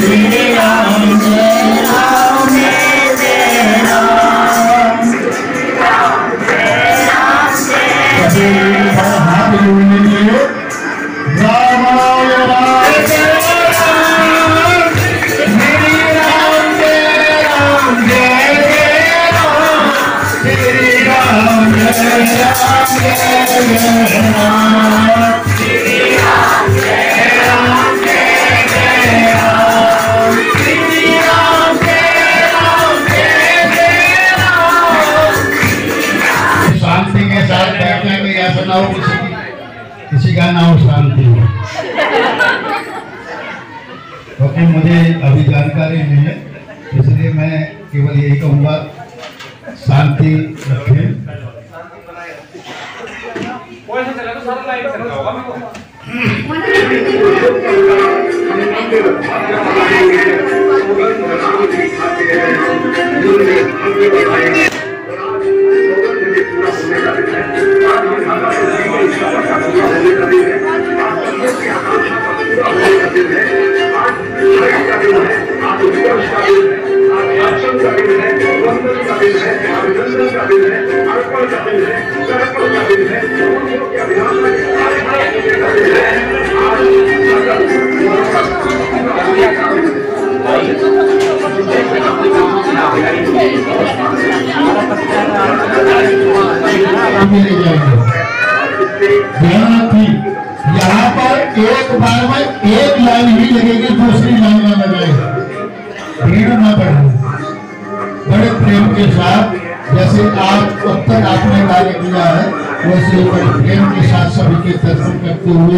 किसी का नाम शांति है, क्योंकि मुझे अभी जानकारी नहीं है, इसलिए मैं केवल यही कहूँगा शांति रखें। यहाँ पर एक बार में एक लाइन ही लगेगी, दूसरी लाइन में लगाएगा, भीड़ न पड़े। बड़े प्रेम के साथ, जैसे आप अब तक आपने कार्य किया है, वैसे बड़े प्रेम के साथ सभी के दर्शन करते हुए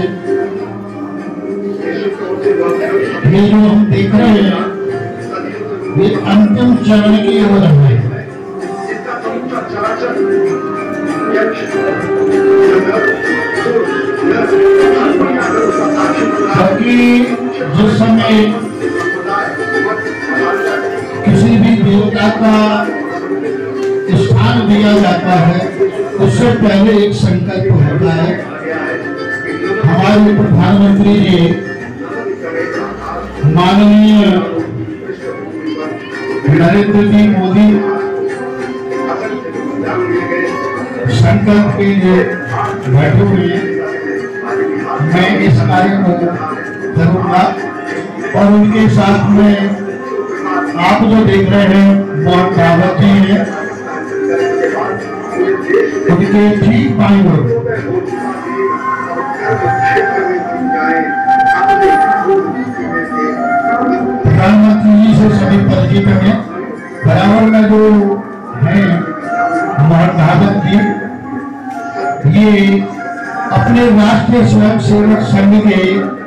ये जो हम देख रहे हैं, ये अंतिम चरण की ओर है। क्योंकि जिस समय किसी भी देवता का स्थान दिया जाता है, उससे पहले एक संकल्प होता है। हमारे प्रधानमंत्री जी माननीय नरेंद्र जी मोदी संकल्प के लिए बैठे हुए हैं। मैं इस कार्य को करूंगा और उनके साथ में आप जो देख रहे हैं मोहन भागवत जी हैं, उनके ठीक बाईं ओर प्रधानमंत्री जी से सभी परिचित हैं। बराबर में जो है मोहन भागवत जी, ये अपने राष्ट्रीय स्वयं सेवक संघ के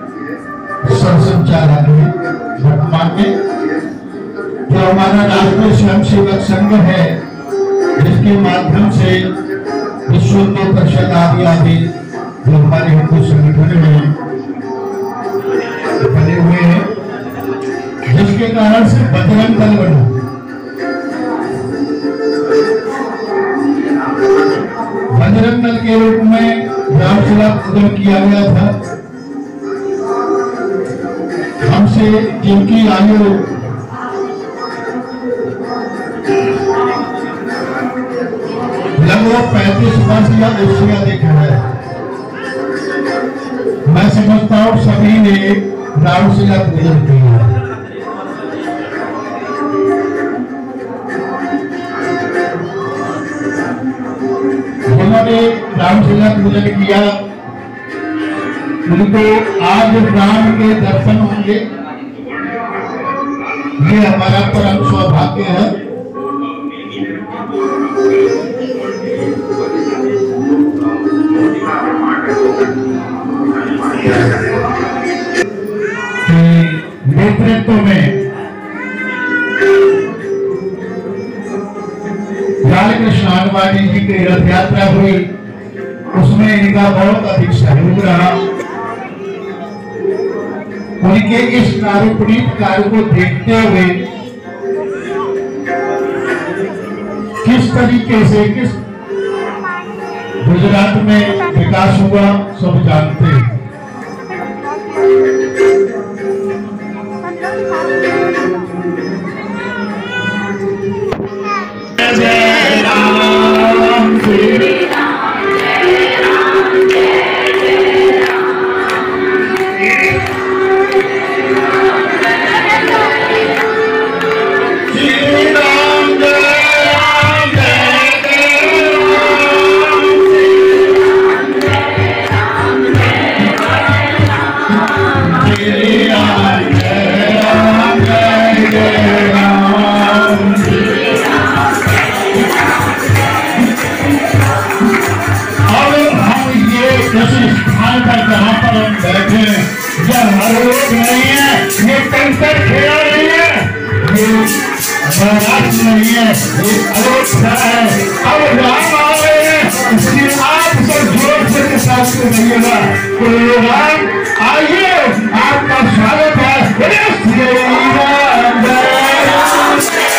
संचालक हैं। वर्तमान में जो हमारा राष्ट्रीय स्वयं सेवक संघ है, जिसके माध्यम से विश्व हिंदू परिषद आदि जो हमारे हिंदू संगठन में बने हुए हैं, जिसके कारण से बजरंग दल बना। बजरंग दल के रूप में रामचला पूजन किया गया था। हमसे जिनकी आयु लगभग 35 वर्ष या उससे अधिक है, मैं समझता हूँ सभी ने रामचला पूजन किया। जिन्होंने रामचला पूजन किया, उनको आज राम के दर्शन होंगे, ये हमारा परम सौभाग्य है। नेतृत्व में कृष्ण आडवाणी जी की रथ यात्रा हुई, उसमें इनका बहुत अधिक सहयोग रहा। उनके इस पुनीत कार्य को देखते हुए किस तरीके से किस गुजरात में विकास हुआ सब जानते हैं। जहाँ पर हम बैठे यह हर रोज नहीं है, ये कंकर खेला नहीं है, ये महाराज नहीं है, ये अयोध्या है। अब राम आ रहे हैं, इसलिए आप सब जोर से के साथ कहिएगा, राम आइए, आपका स्वागत है। श्री राम जय राम,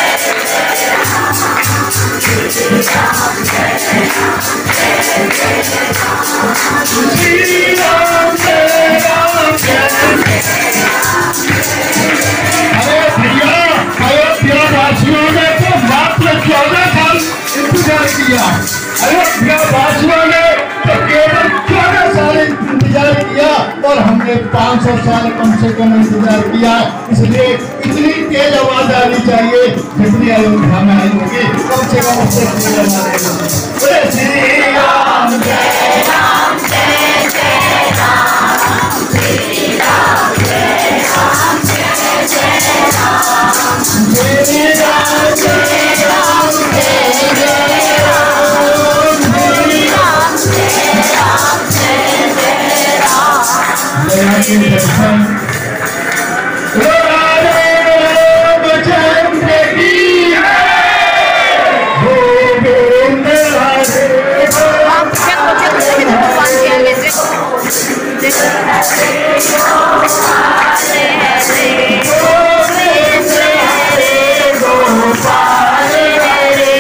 अरे भैया, अयोध्या वासियों ने तो मात्र 14 साल इंतजार किया। अयोध्या वासियों ने तो केवल 14 साल इंतजार किया और हमने 500 साल कम से कम इंतजार किया। इसलिए इतनी तेज आवाज आनी चाहिए जितनी अयोध्या में आई होगी, कम से कम उससे तेज आवाज आनी चाहिए। श्री राम जय राम जय जय राम, श्री राम जय राम जय जय राम, श्री राम जय राम जय जय राम, श्री राम जय राम जय जय राम। दया के दर्शन रामचंद्र की है, गोविंद हरे गोपाल हरे,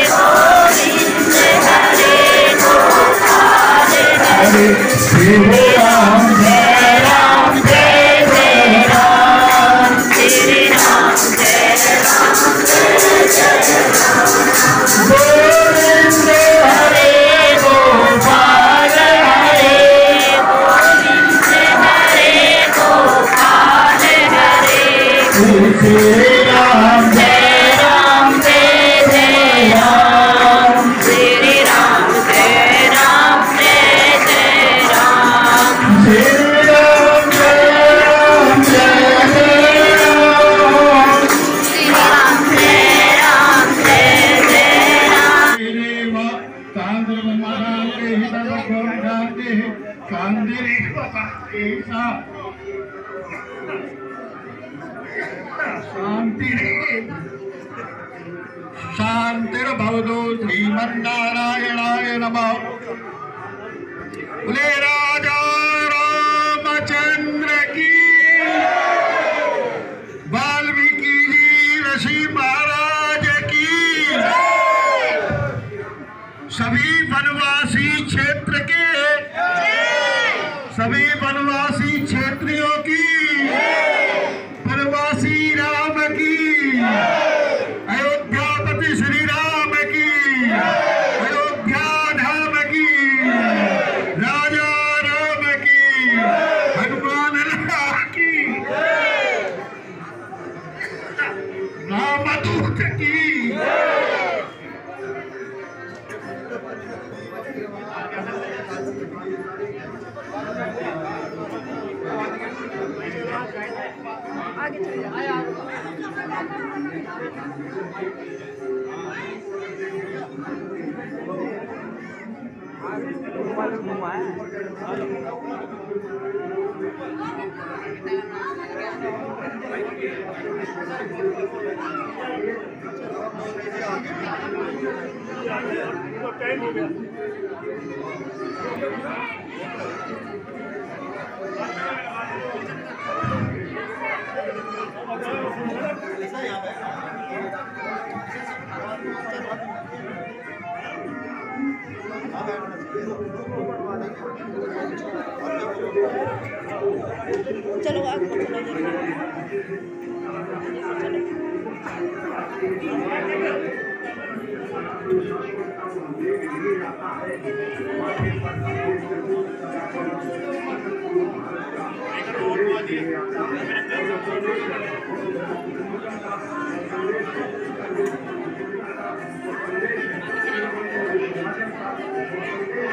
श्री राम जय राम जय जय राम, श्री राम जय राम जय जय राम, गोविंद हरे गोपाल हरे, गोविंद हरे गोपाल हरे, श्री राम जय राम जय जय राम, श्री राम जय राम जय जय राम, श्री राम जय राम जय जय राम, श्री राम जय राम जय जय राम। शांतिर्भवतु श्रीमन्नारायणाय नमः। बोले राजा रामचंद्र की, वाल्मीकि जी ऋषि महाराज की, सभी वनवासी क्षेत्र के सभी वनवासी क्षेत्रियों की, वनवासी राम की, अयोध्यापति श्री राम की, अयोध्या धाम की, राजा राम की, हनुमान लाल की, रामदूत की, आगे चले आया। टाइम हो गया। चलो आगे चलो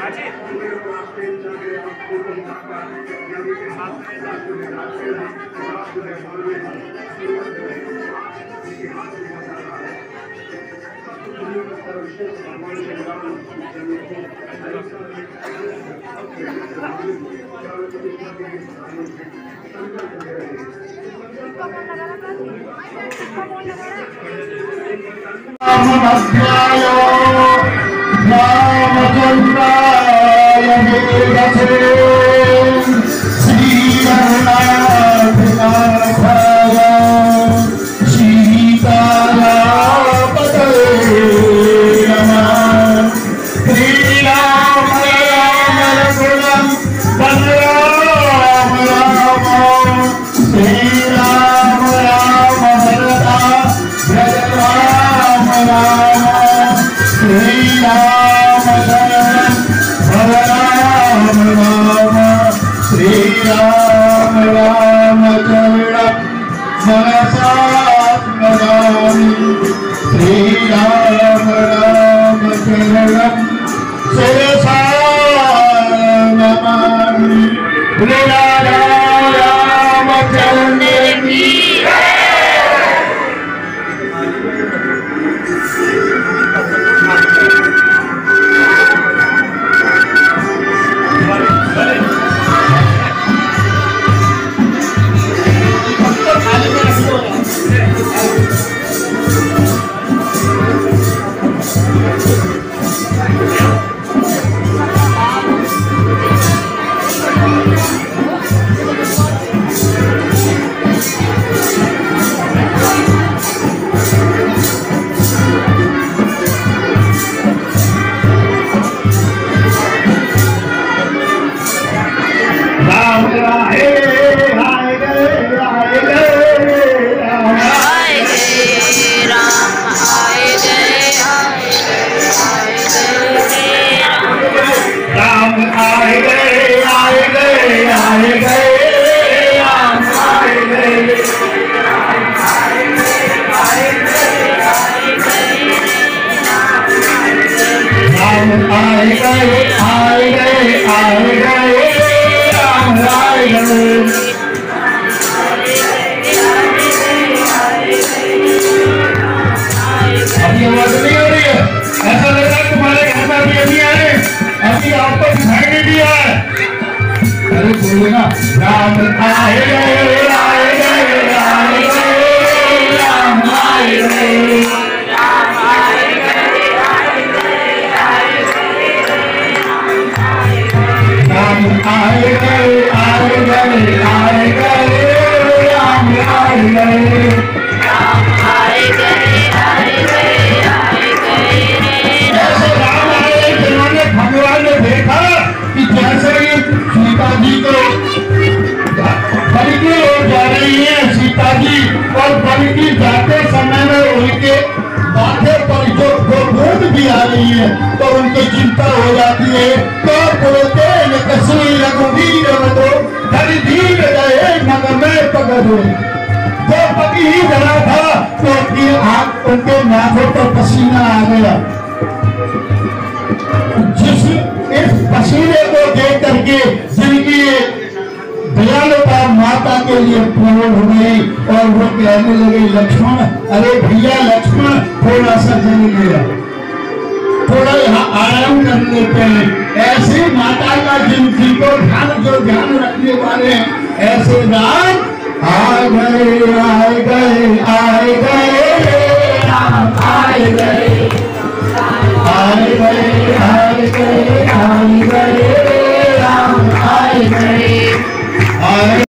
तो उनकी चिंता हो जाती है। तो बोलते जो पति ही डरा था तो उनके नाकों पर पसीना आ गया। जिस इस पसीने को देख करके जिनकी दयालुता माता के लिए पूर्ण हो गई और वो कहने लगे लक्ष्मण, अरे भैया लक्ष्मण थोड़ा सा जल लिया, थोड़ा यहाँ आराम कर लेते हैं। ऐसे माता का जिनको ध्यान रखने वाले हैं, ऐसे राम आ गए